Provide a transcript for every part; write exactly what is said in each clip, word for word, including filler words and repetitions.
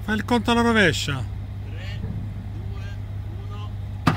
Fai il conto alla rovescia. tre, due, uno.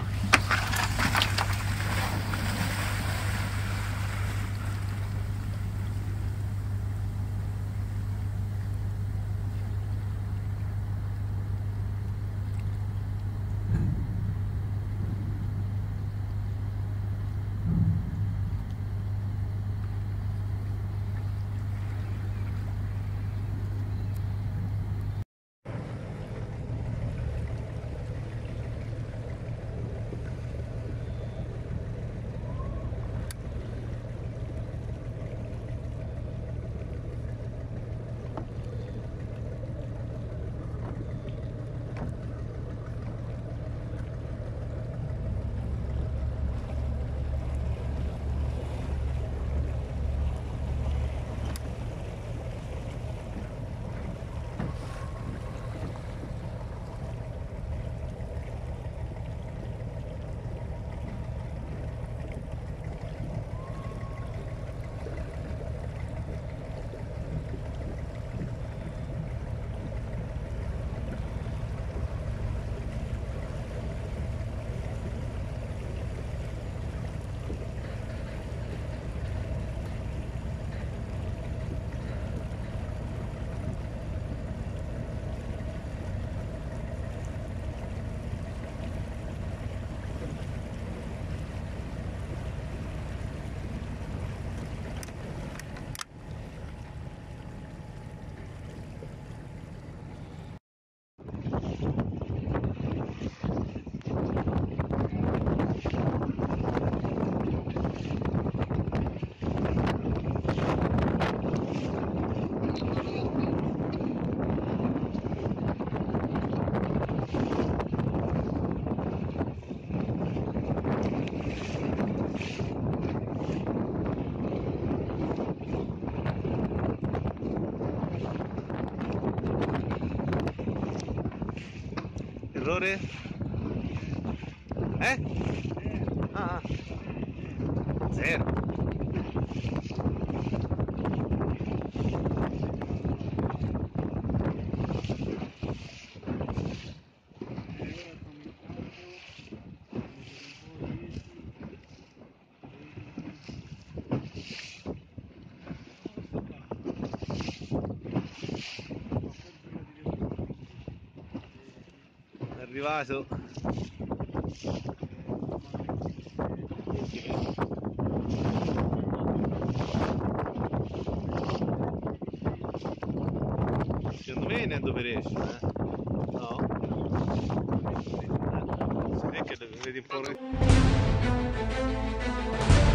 Errore? Eh? Ah, zero. È arrivato. Secondo me ne dove riesce, eh? No? Eh, si vede che le vedi un po'.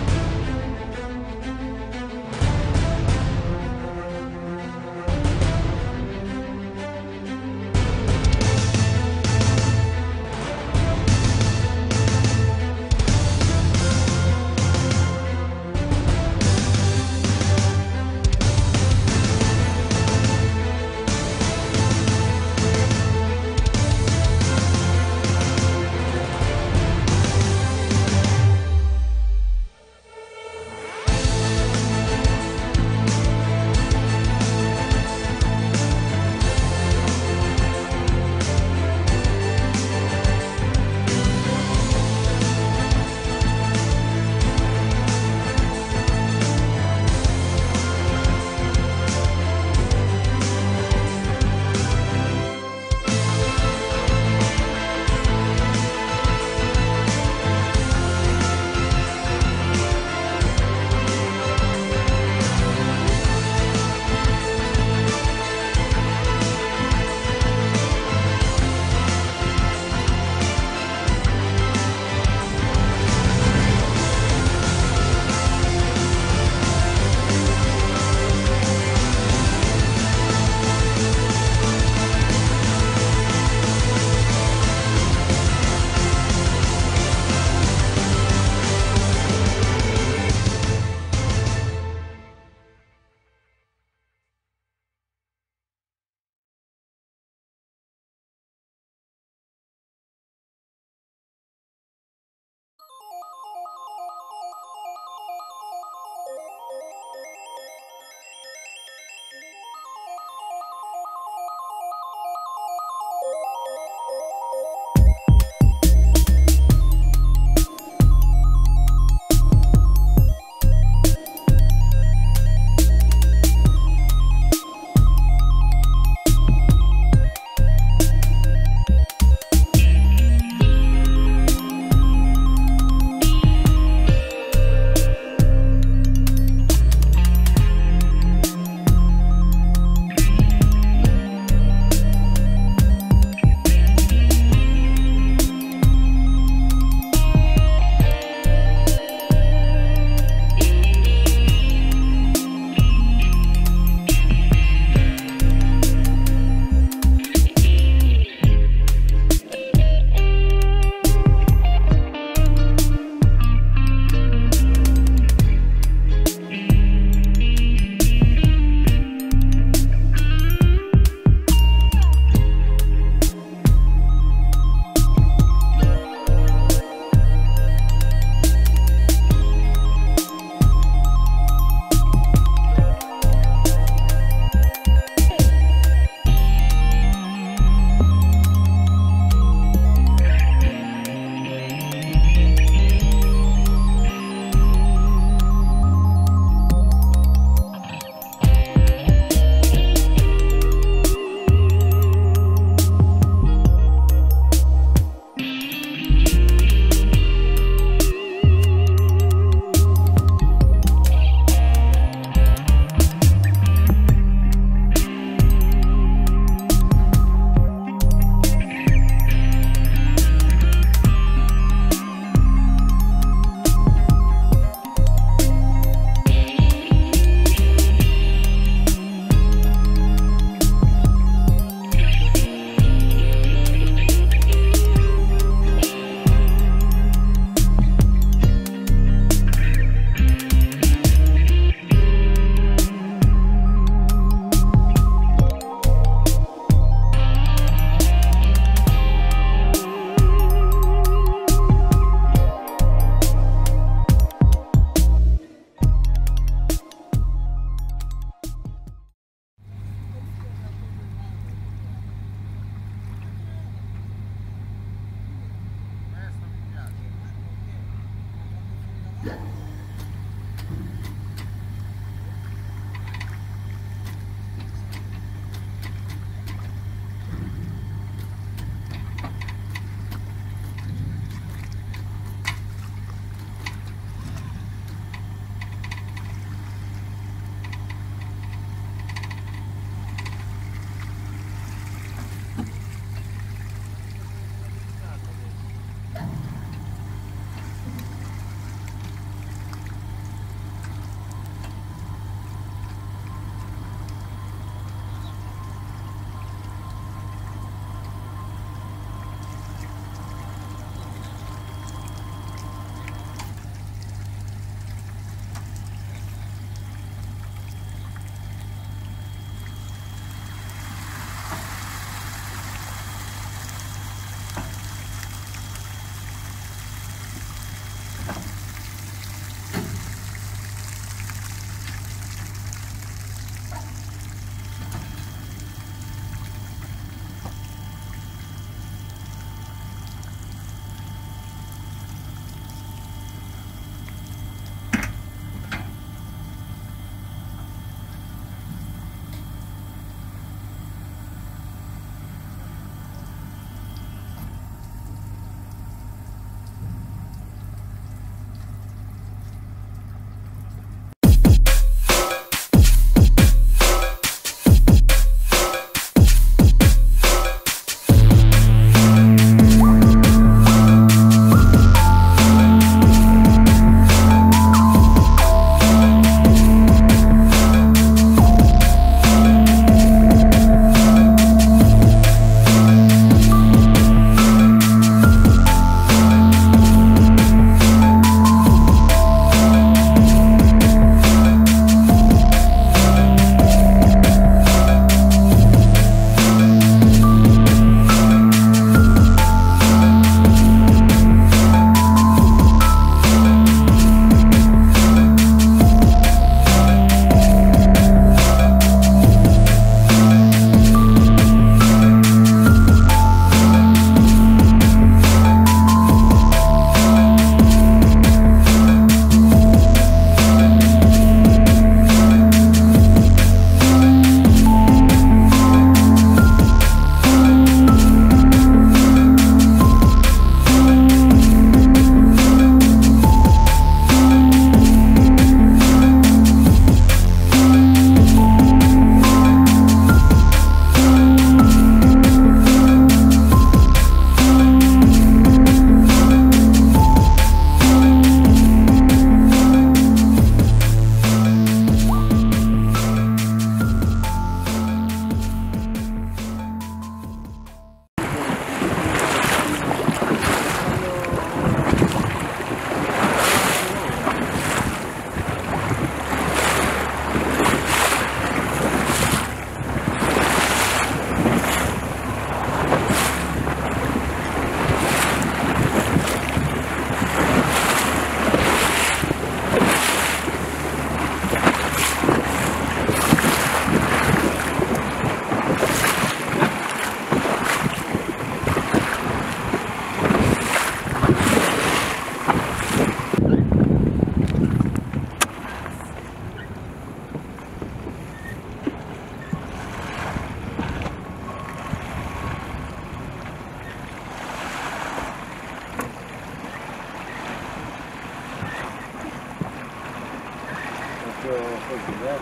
così, eh.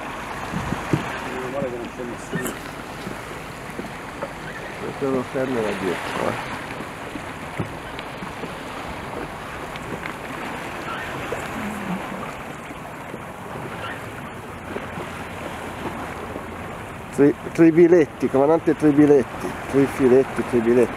Meno male che non c'è nessuno. Questo non fermo da dietro, eh. Tri, tribiletti, comandante Tribiletti, trifiletti, tribiletti.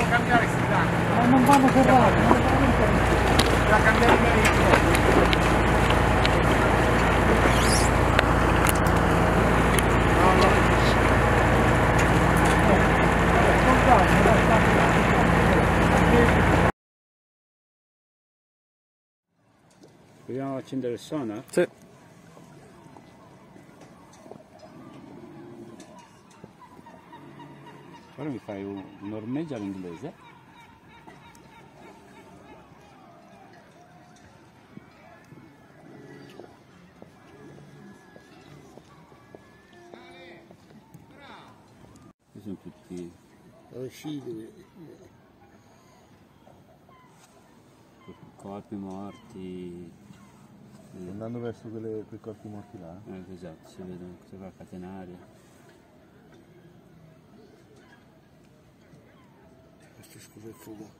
cambiare questi tanti. Ma non vanno ferrati, non vanno ferrati. Da cambiare i mariti. Proviamo ad accendere il sonar? Sì. Ora mi fai un normeggio all'inglese. Questi sono tutti Usciti. corpi morti. Andando verso quelle, quei corpi morti là. Eh, esatto, si vedono queste qua catenarie. Questo scusa il fumo.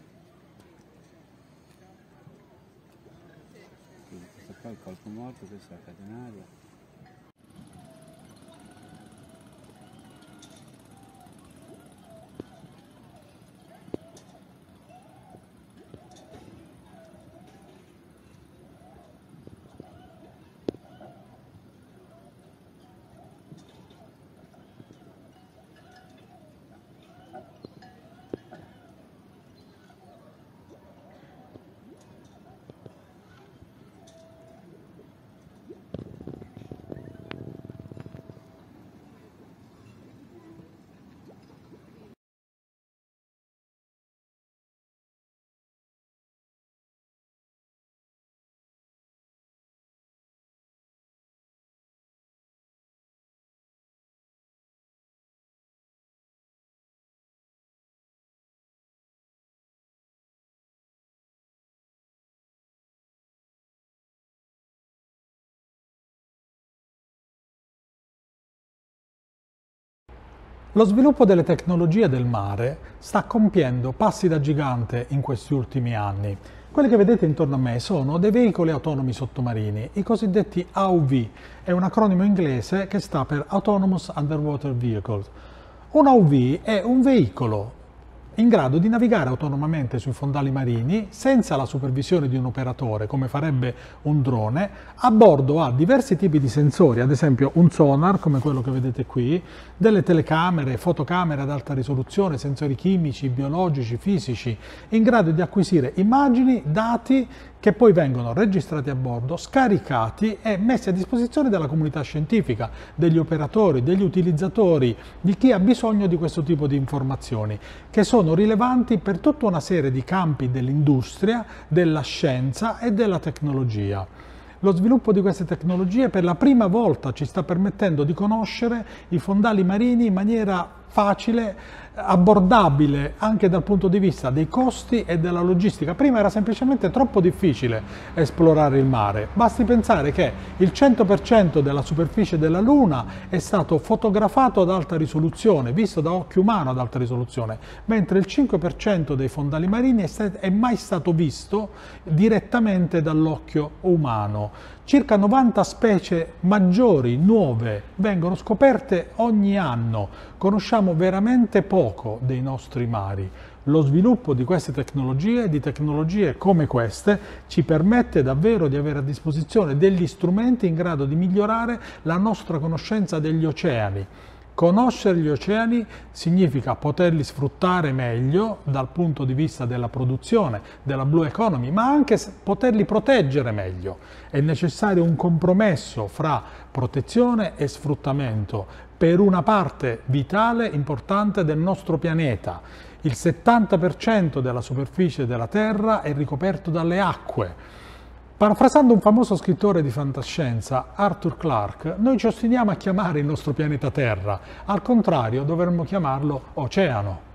Questo qua è il corpo morto, questa è la catenaria. Lo sviluppo delle tecnologie del mare sta compiendo passi da gigante in questi ultimi anni. Quelli che vedete intorno a me sono dei veicoli autonomi sottomarini, i cosiddetti A U V, è un acronimo inglese che sta per Autonomous Underwater Vehicles. Un A U V è un veicolo in grado di navigare autonomamente sui fondali marini senza la supervisione di un operatore, come farebbe un drone. A bordo ha diversi tipi di sensori, ad esempio un sonar, come quello che vedete qui, delle telecamere, fotocamere ad alta risoluzione, sensori chimici, biologici, fisici, in grado di acquisire immagini, dati che poi vengono registrati a bordo, scaricati e messi a disposizione della comunità scientifica, degli operatori, degli utilizzatori, di chi ha bisogno di questo tipo di informazioni, che sono rilevanti per tutta una serie di campi dell'industria, della scienza e della tecnologia. Lo sviluppo di queste tecnologie per la prima volta ci sta permettendo di conoscere i fondali marini in maniera facile, abbordabile anche dal punto di vista dei costi e della logistica. Prima era semplicemente troppo difficile esplorare il mare. Basti pensare che il cento per cento della superficie della Luna è stato fotografato ad alta risoluzione, visto da occhio umano ad alta risoluzione, mentre il cinque per cento dei fondali marini è mai stato visto direttamente dall'occhio umano. Circa novanta specie maggiori, nuove, vengono scoperte ogni anno. Conosciamo veramente poco dei nostri mari. Lo sviluppo di queste tecnologie, di tecnologie come queste, ci permette davvero di avere a disposizione degli strumenti in grado di migliorare la nostra conoscenza degli oceani. Conoscere gli oceani significa poterli sfruttare meglio dal punto di vista della produzione, della blue economy, ma anche poterli proteggere meglio. È necessario un compromesso fra protezione e sfruttamento per una parte vitale importante del nostro pianeta. Il settanta per cento della superficie della Terra è ricoperto dalle acque. Parafrasando un famoso scrittore di fantascienza, Arthur Clarke, noi ci ostiniamo a chiamare il nostro pianeta Terra, al contrario dovremmo chiamarlo oceano.